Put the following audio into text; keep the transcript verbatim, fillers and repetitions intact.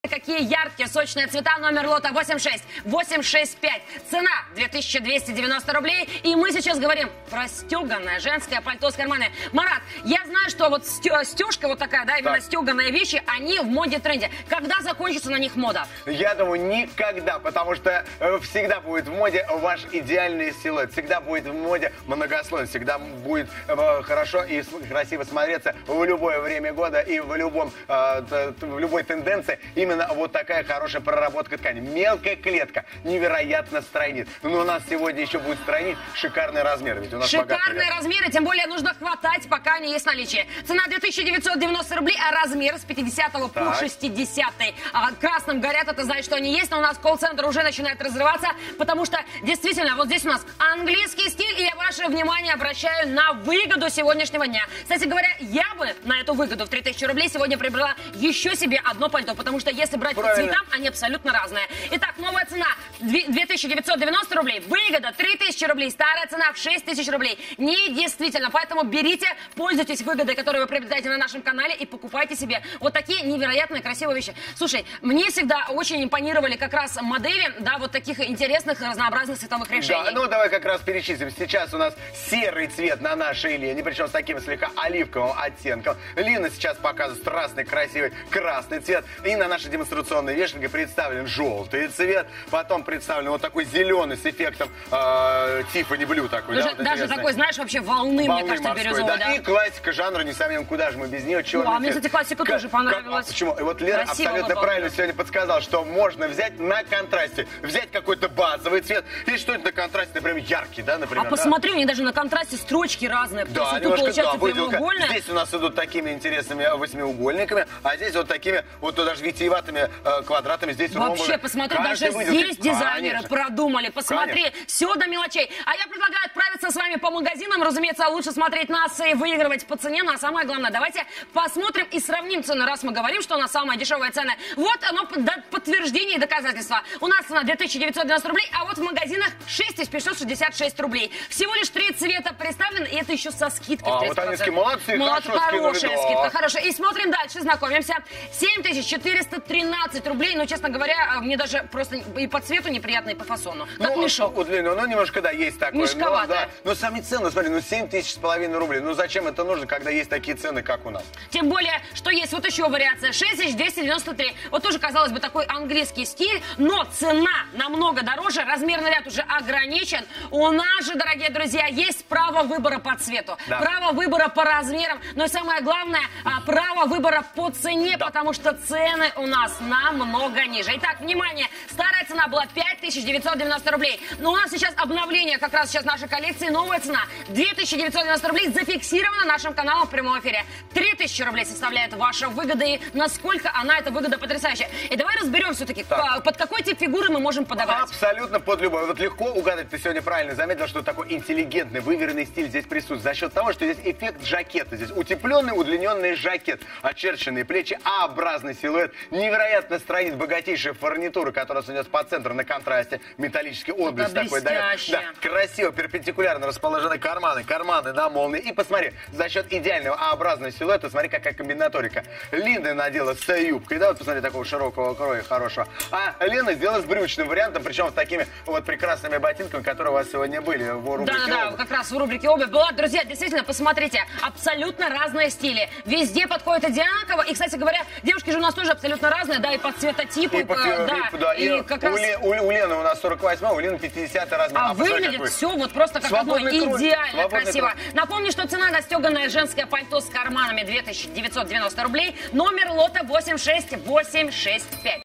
Какие яркие, сочные цвета. Номер лота восемь шесть восемь шесть пять. Цена две тысячи двести девяносто рублей. И мы сейчас говорим про стеганое женское пальто с карманами. Марат, я знаю, что вот стежка вот такая, да, именно так. Стеганые вещи, они в моде, тренде. Когда закончится на них мода? Я думаю, никогда, потому что всегда будет в моде ваш идеальный силуэт. Всегда будет в моде многослойный. Всегда будет хорошо и красиво смотреться в любое время года и в, любом, в любой тенденции. Именно вот такая хорошая проработка ткани. Мелкая клетка невероятно стройнит. Но у нас сегодня еще будет стройнить шикарный размер. Ведь у нас шикарные размеры, тем более нужно хватать, пока они есть в наличии. Цена две тысячи девятьсот девяносто рублей, а размер с пятидесятого по шестидесятый. А, красным горят, это значит, что они есть, но у нас колл-центр уже начинает разрываться, потому что действительно вот здесь у нас английский стиль, и я ваше внимание обращаю на выгоду сегодняшнего дня. Кстати говоря, я бы на эту выгоду в три тысячи рублей сегодня приобрела еще себе одно пальто, потому что если брать по цветам, они абсолютно разные. Итак, новая цена две тысячи девятьсот девяносто рублей, выгода три тысячи рублей, старая цена в шесть тысяч рублей. Недействительно, поэтому берите, пользуйтесь выгодой, которую вы приобретаете на нашем канале, и покупайте себе вот такие невероятные красивые вещи. Слушай, мне всегда очень импонировали как раз модели, да, вот таких интересных разнообразных цветовых решений. Да, ну давай как раз перечислим. Сейчас у нас серый цвет на нашей линии, причем с таким слегка оливковым оттенком. Лина сейчас показывает страстный, красивый красный цвет. И на нашей демонстрационной вешалке представлен желтый цвет. Потом представлен вот такой зеленый с эффектом э, Тиффани Блю такой. Даже, да, вот даже такой, знаешь, вообще волны, волны мне кажется, морской, бирюзовой. Да. Да. И классика жанра, несомненно, куда же мы без нее, черный. А мне, кстати, классика как, тоже понравилась. Как, а почему? И вот Лера красиво абсолютно выполнена. Правильно сегодня подсказала, что можно взять на контрасте. Взять какой-то базовый цвет. И что-то на контрасте, например, яркий, да, например. А да? Посмотри, у них даже на контрасте строчки разные. Да, тут немножко, получается, да, прямоугольная. Здесь у нас идут такими интересными восьмиугольниками, а здесь вот такими вот даже витиеватыми э, квадратами. Здесь вообще, ровно, посмотри, даже здесь дизайнеры конечно. Продумали. Посмотри, конечно. Все до мелочей. А я предлагаю отправиться с вами по магазинам. Разумеется, лучше смотреть нас и выигрывать по цене. Ну а самое главное, давайте посмотрим и сравним цены. Раз мы говорим, что у нас самая дешевая цена. Вот оно, подтверждение и доказательства. У нас цена две тысячи девятьсот девяносто рублей, а вот в магазинах шесть тысяч пятьсот шестьдесят шесть рублей. Всего лишь три цвета представлены, и это еще со скидкой. А, вот они молодцы, молодцы, хорошая скидка, хорошая. И смотрим дальше, знакомимся. семь тысяч четыреста тринадцать рублей. Ну, честно говоря, мне даже просто и по цвету неприятно, и по фасону. Как ну, мешок. Вот, ну, ну, немножко, да, есть такое. Мешковато. Но, да, но сами цены, смотри, ну, семь тысяч с половиной рублей. Ну, зачем это нужно, когда есть такие цены, как у нас? Тем более, что есть вот еще вариация. шесть тысяч двести девяносто три. Вот тоже, казалось бы, такой английский стиль, но цена намного дороже, размерный ряд уже ограничен. У нас же, дорогие друзья, есть право выбора по цвету, да. Право выбора по размерам, но и самое главное, право выбора по цене, да. Потому что цены у нас намного ниже. Итак, внимание, старая цена была пять тысяч девятьсот девяносто рублей, но у нас сейчас обновление, как раз сейчас нашей коллекции, новая цена две тысячи девятьсот девяносто рублей, зафиксирована нашим каналом в прямом эфире. три тысячи рублей составляет ваша выгода, и насколько она, эта выгода, потрясающая. И давай разберем все-таки, под какой тип фигуры мы можем подобрать. Абсолютно под любой. Вот легко угадать, ты сегодня правильно заметил, что такой интеллигентный, выверенный стиль здесь присутствует. За счет того, что здесь эффект жакета. Здесь утепленный, удлиненный жакет, очерченные плечи, А-образный силуэт, невероятно стройнит, богатейшая фурнитура, которая идет по центру на контрасте, металлический отблеск такой дает. Да, красиво, перпендикулярно расположены карманы, карманы на молнии. И посмотри, за счет идеального А-образного силуэта, смотри, какая комбинаторика. Лина надела с юбкой, да, вот посмотри, такого широкого кроя хорошего. А Лена сделала с брючным вариантом, причем с такими вот прекрасными ботинками, которые у вас сегодня были в рубрике. Да, да, как раз в рубрике обувь была. Друзья, действительно, посмотрите, абсолютно разные стили. Везде подходит одинаково. И, кстати говоря, девушки же у нас тоже абсолютно разные, да, и по цветотипу. И по цветотипу, да. И, и как у, раз... у, у Лены у нас сорок восьмой, у Лены пятидесятый размер. А, а выглядит все вот просто как одно, идеально красиво. Кровь. Напомню, что цена на стеганое женское пальто с карманами две тысячи девятьсот девяносто рублей. Номер лота восемь шесть восемь шесть пять.